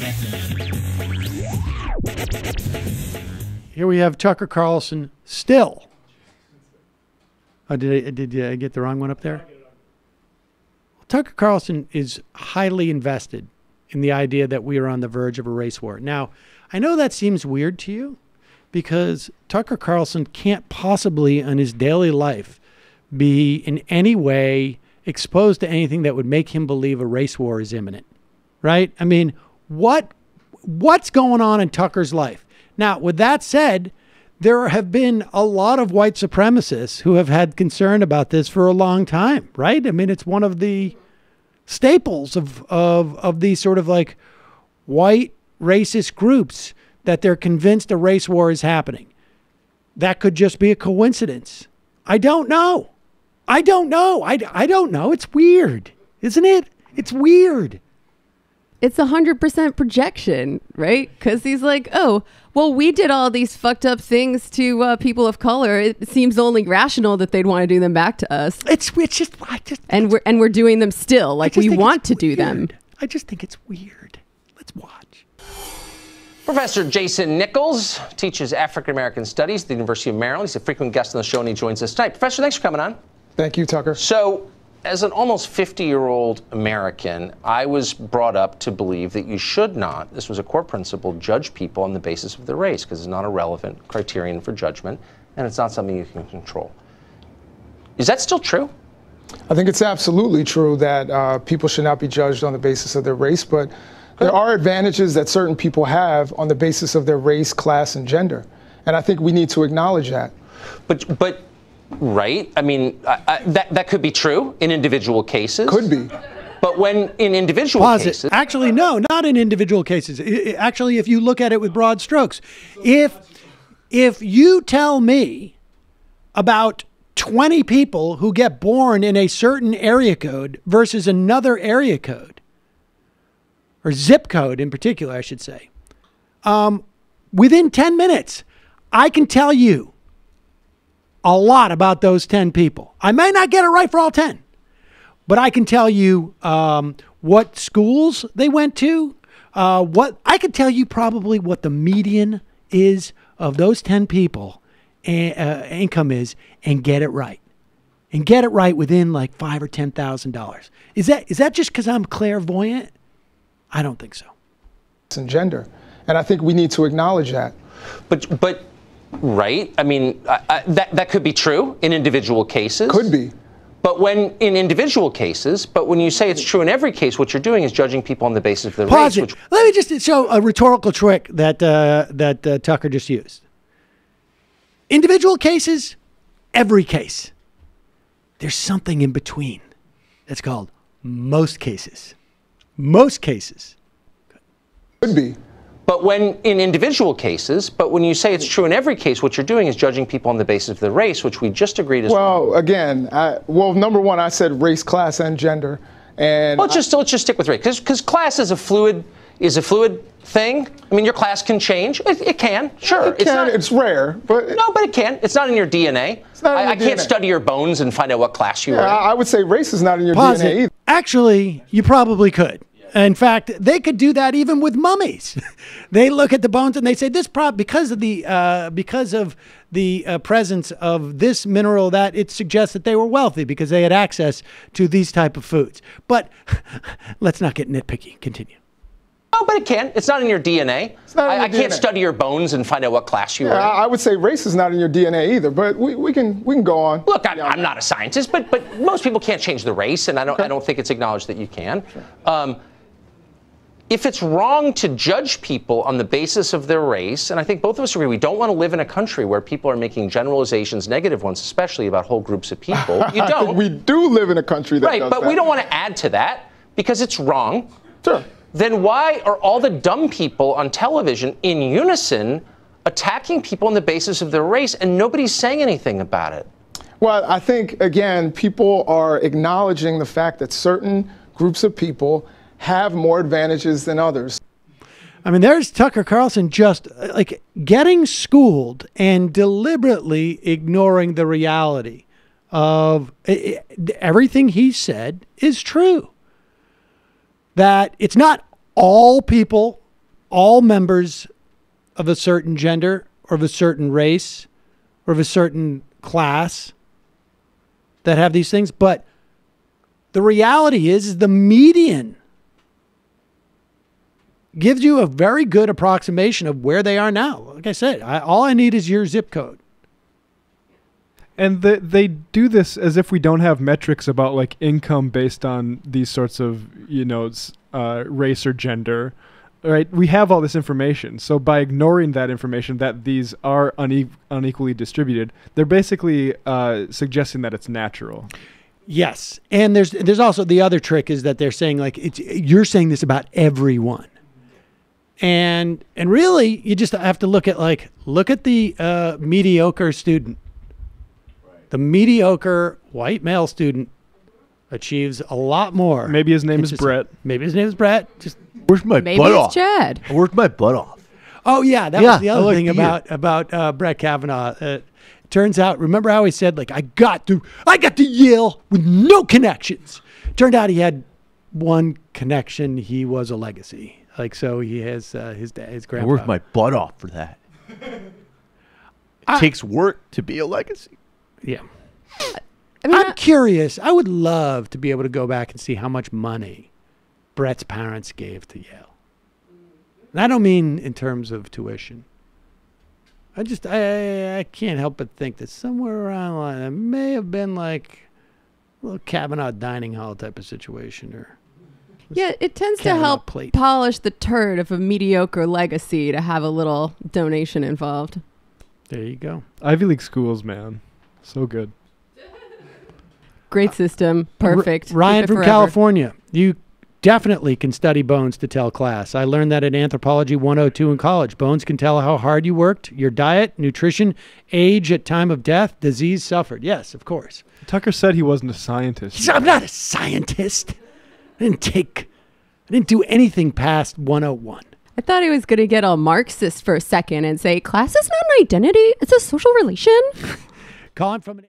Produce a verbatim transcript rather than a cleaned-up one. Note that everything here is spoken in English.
Here we have Tucker Carlson still. Oh, did I, did I get the wrong one up there? Well, Tucker Carlson is highly invested in the idea that we are on the verge of a race war. Now, I know that seems weird to you because Tucker Carlson can't possibly in his daily life be in any way exposed to anything that would make him believe a race war is imminent, right? I mean, what what's going on in Tucker's life? Now, with that said, there have been a lot of white supremacists who have had concern about this for a long time, right? I mean, it's one of the staples of, of, of these sort of like white racist groups that they're convinced a race war is happening. That could just be a coincidence. I don't know. I don't know. I, I don't know. It's weird, isn't it? It's weird. It's a hundred percent projection, right? Because he's like, oh, well, we did all these fucked up things to uh, people of color. It seems only rational that they'd want to do them back to us. It's, it's just, I just, and we're and we're doing them still, like we want to do them. I just think it's weird. Let's watch. Professor Jason Nichols teaches African American Studies at the University of Maryland. He's a frequent guest on the show, and he joins us tonight. Professor, thanks for coming on. Thank you, Tucker. So, as an almost fifty-year-old American, I was brought up to believe that you should not, this was a core principle, judge people on the basis of their race, because it's not a relevant criterion for judgment, and it's not something you can control. Is that still true? I think it's absolutely true that uh, people should not be judged on the basis of their race, but there are advantages that certain people have on the basis of their race, class, and gender. And I think we need to acknowledge that. But, but, right? I mean, I, I, that, that could be true in individual cases. Could be. But when in individual Pause cases... It. Actually, no, not in individual cases. It, it, actually, if you look at it with broad strokes, if, if you tell me about twenty people who get born in a certain area code versus another area code, or zip code in particular, I should say, um, within ten minutes, I can tell you a lot about those ten people. I may not get it right for all ten, but I can tell you um, what schools they went to. Uh, what I can tell you probably what the median is of those ten people, and, uh, income is, and get it right, and get it right within like five or ten thousand dollars. Is that is that just because I'm clairvoyant? I don't think so. And gender, and I think we need to acknowledge that. But but. Right. I mean, I, I, that that could be true in individual cases. Could be. But when in individual cases, but when you say it's true in every case, what you're doing is judging people on the basis of their Pause race. Which... Let me just show a rhetorical trick that uh, that uh, Tucker just used. Individual cases, every case. There's something in between. That's called most cases. Most cases. Could be. But when in individual cases, but when you say it's true in every case, what you're doing is judging people on the basis of their race, which we just agreed is well, wrong. again, I, well, number one, I said race, class, and gender, and well, let's just let's just stick with race, because because class is a fluid is a fluid thing. I mean, your class can change. It, it can, sure. It can. It's, not, it's rare, but no, but it can. It's not in your D N A. It's not in I, your I D N A. can't study your bones and find out what class you yeah, are. I, I would say race is not in your Pause D N A it. either. Actually, you probably could. In fact, they could do that even with mummies. They look at the bones and they say this prob because of the uh, because of the uh, presence of this mineral, that it suggests that they were wealthy because they had access to these type of foods. But let's not get nitpicky. Continue. Oh, but it can. It's not in your D N A. It's not in I, your I D N A. can't study your bones and find out what class you Yeah, are. I, I would say race is not in your D N A either, but we, we can we can go on. Look, I'm, I'm not a scientist, but but most people can't change the race, and I don't okay. I don't think it's acknowledged that you can. Sure. Um, If it's wrong to judge people on the basis of their race, and I think both of us agree, we don't want to live in a country where people are making generalizations, negative ones, especially about whole groups of people. You don't. We do live in a country that right, does but that. we don't want to add to that because it's wrong. Sure. Then why are all the dumb people on television in unison attacking people on the basis of their race, and nobody's saying anything about it? Well, I think, again, people are acknowledging the fact that certain groups of people have more advantages than others. I mean, there's Tucker Carlson just like getting schooled and deliberately ignoring the reality of it, it, everything he said is true. That it's not all people all members of a certain gender or of a certain race or of a certain class that have these things. But the reality is, is the median gives you a very good approximation of where they are now. Like I said, I, all I need is your zip code. And the, they do this as if we don't have metrics about like income based on these sorts of, you know, uh, race or gender, right? We have all this information. So by ignoring that information that these are une- unequally distributed, they're basically uh, suggesting that it's natural. Yes. And there's there's also the other trick is that they're saying like, it's, you're saying this about everyone. And and really, you just have to look at like, look at the uh, mediocre student. The mediocre white male student achieves a lot more. Maybe his name is Brett. Maybe his name is Brett. Just worked my Maybe butt it's off. Chad. I worked my butt off. oh yeah, that Yeah, was the I other like thing to hear. about about uh, Brett Kavanaugh. Uh, turns out, remember how he said like I got to I got to Yale with no connections. Turned out he had one connection. He was a legacy. Like so, he has uh, his dad, his I grandpa. worked my butt off for that. It I- takes work to be a legacy. Yeah. I mean, I'm I- curious. I would love to be able to go back and see how much money Brett's parents gave to Yale. And I don't mean in terms of tuition. I just, I, I can't help but think that somewhere around the line, it may have been like a little Kavanaugh dining hall type of situation. Or yeah, it tends to Kavanaugh help plate. polish the turd of a mediocre legacy to have a little donation involved. There you go. Ivy League schools, man. So good. Great system. Perfect. R- Ryan Keep it from forever. California. You definitely can study bones to tell class. I learned that in Anthropology one oh two in college. Bones can tell how hard you worked, your diet, nutrition, age at time of death, disease suffered. Yes, of course. Tucker said he wasn't a scientist. He said, I'm not a scientist. I didn't take, I didn't do anything past one oh one. I thought he was going to get all Marxist for a second and say, class is not an identity. It's a social relation. Calling from an